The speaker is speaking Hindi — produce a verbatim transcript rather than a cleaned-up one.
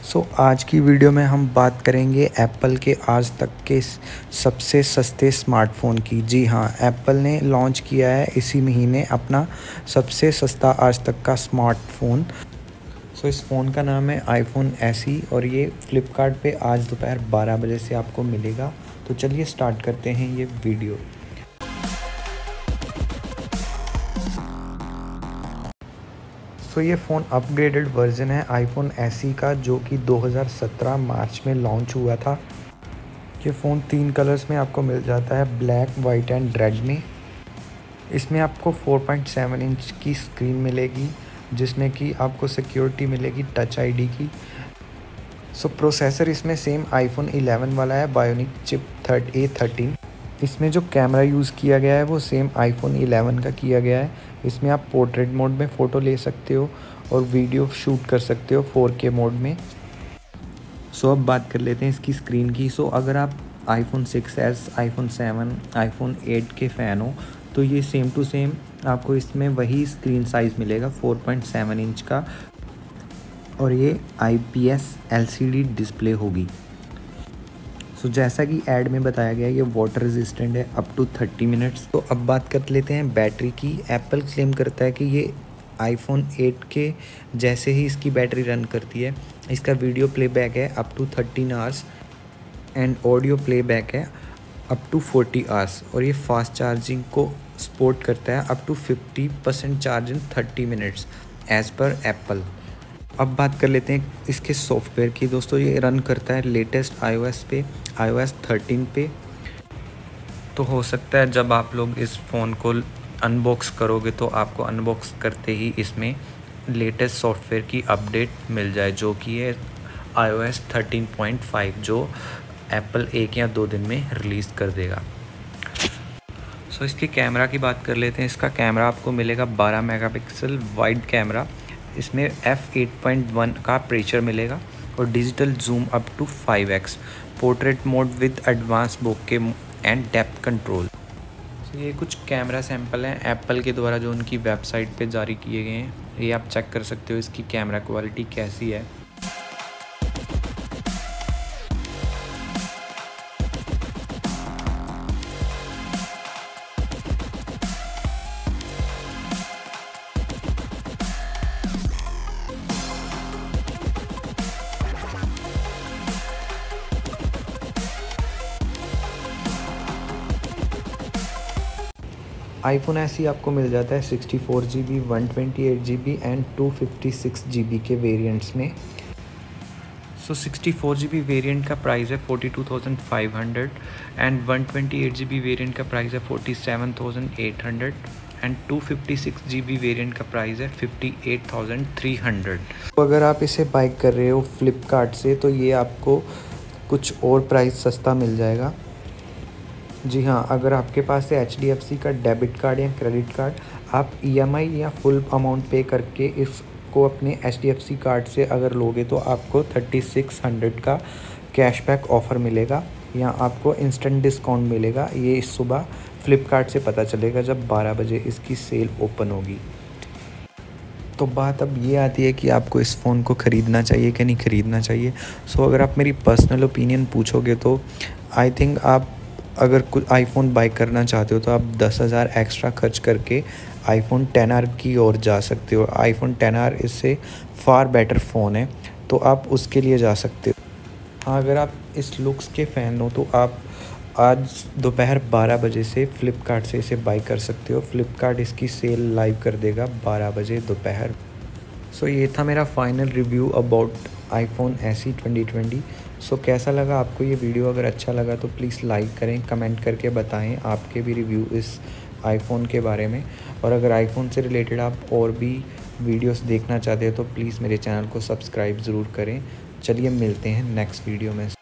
सो so, आज की वीडियो में हम बात करेंगे एप्पल के आज तक के सबसे सस्ते स्मार्टफ़ोन की। जी हाँ, एप्पल ने लॉन्च किया है इसी महीने अपना सबसे सस्ता आज तक का स्मार्टफ़ोन। सो so, इस फ़ोन का नाम है आईफोन एसी और ये फ्लिपकार्ट पे आज दोपहर बारह बजे से आपको मिलेगा। तो चलिए स्टार्ट करते हैं ये वीडियो। तो ये फ़ोन अपग्रेडेड वर्जन है आईफोन एसी का, जो कि दो हज़ार सत्रह मार्च में लॉन्च हुआ था। ये फ़ोन तीन कलर्स में आपको मिल जाता है, ब्लैक, वाइट एंड रेड में। इसमें आपको फोर पॉइंट सेवन इंच की स्क्रीन मिलेगी, जिसमें कि आपको सिक्योरिटी मिलेगी टच आईडी की। सो प्रोसेसर इसमें सेम आईफोन इलेवन वाला है, bionic chip third A thirteen. इसमें जो कैमरा यूज़ किया गया है वो सेम आईफोन इलेवन का किया गया है। इसमें आप पोर्ट्रेट मोड में फ़ोटो ले सकते हो और वीडियो शूट कर सकते हो फोर के मोड में। सो अब बात कर लेते हैं इसकी स्क्रीन की। सो अगर आप iPhone six S, iPhone seven, iPhone eight के फ़ैन हो तो ये सेम टू सेम आपको इसमें वही स्क्रीन साइज़ मिलेगा फोर पॉइंट सेवन इंच का, और ये आईपीएस एलसीडी डिस्प्ले होगी। सो so, जैसा कि ऐड में बताया गया है ये वाटर रेजिस्टेंट है अप टू थर्टी मिनट्स। तो अब बात कर लेते हैं बैटरी की। एप्पल क्लेम करता है कि ये आईफोन एट के जैसे ही इसकी बैटरी रन करती है। इसका वीडियो प्लेबैक है up to thirteen hours and audio playback है अप टू फोर्टी आवर्स, और ये फास्ट चार्जिंग को सपोर्ट करता है up to fifty percent charge in thirty minutes as per Apple. अब बात कर लेते हैं इसके सॉफ्टवेयर की। दोस्तों ये रन करता है लेटेस्ट आईओएस पे, आईओएस थर्टीन पे। तो हो सकता है जब आप लोग इस फ़ोन को अनबॉक्स करोगे तो आपको अनबॉक्स करते ही इसमें लेटेस्ट सॉफ्टवेयर की अपडेट मिल जाए, जो कि है आईओएस थर्टीन पॉइंट फाइव, जो एप्पल एक या दो दिन में रिलीज़ कर देगा। सो इसके कैमरा की बात कर लेते हैं। इसका कैमरा आपको मिलेगा बारह मेगापिक्सल वाइड कैमरा। इसमें एफ एट पॉइंट वन का प्रेशर मिलेगा और digital zoom up to five X, portrait mode with advance bokeh and depth control. तो ये कुछ कैमरा सैंपल हैं एप्पल के द्वारा जो उनकी वेबसाइट पे जारी किए गए हैं। ये आप चेक कर सकते हो इसकी कैमरा क्वालिटी कैसी है। आईफोन एसी आपको मिल जाता है sixty four G B, one twenty eight G B and two fifty six G B के वेरिएंट्स में। So sixty four G B variant का प्राइस है forty two thousand five hundred and one twenty eight G B variant का प्राइस है forty seven thousand eight hundred and two fifty six G B variant का प्राइस है fifty eight thousand three hundred. तो अगर आप इसे बाई कर रहे हो फ्लिपकार्ट से तो ये आपको कुछ और प्राइस सस्ता मिल जाएगा। जी हाँ, अगर आपके पास है एच डी एफ सी का डेबिट कार्ड या क्रेडिट कार्ड, आप ई एम आई या फुल अमाउंट पे करके इसको अपने H D F C card से अगर लोगे तो आपको थर्टी सिक्स हंड्रेड का कैशबैक ऑफ़र मिलेगा या आपको इंस्टेंट डिस्काउंट मिलेगा। ये इस सुबह फ्लिपकार्ट से पता चलेगा जब बारह बजे इसकी सेल ओपन होगी। तो बात अब ये आती है कि आपको इस फ़ोन को ख़रीदना चाहिए कि नहीं ख़रीदना चाहिए। सो अगर आप मेरी पर्सनल ओपिनियन पूछोगे तो आई थिंक आप अगर कुछ आईफोन बाई करना चाहते हो तो आप दस हज़ार एक्स्ट्रा खर्च करके आईफोन टेन आर की ओर जा सकते हो। आईफोन टेन आर इससे फार बेटर फ़ोन है, तो आप उसके लिए जा सकते हो। हाँ, अगर आप इस लुक्स के फ़ैन हो तो आप आज दोपहर बारह बजे से फ़्लिपकार्ट से इसे बाई कर सकते हो। फ़्लिपकार्ट इसकी सेल लाइव कर देगा बारह बजे दोपहर। सो so, ये था मेरा final review about iPhone SE twenty twenty. So कैसा लगा आपको ये वीडियो? अगर अच्छा लगा तो प्लीज़ लाइक करें, कमेंट करके बताएं आपके भी रिव्यू इस आईफोन के बारे में। और अगर आईफोन से रिलेटेड आप और भी वीडियोस देखना चाहते हो तो प्लीज़ मेरे चैनल को सब्सक्राइब ज़रूर करें। चलिए मिलते हैं नेक्स्ट वीडियो में।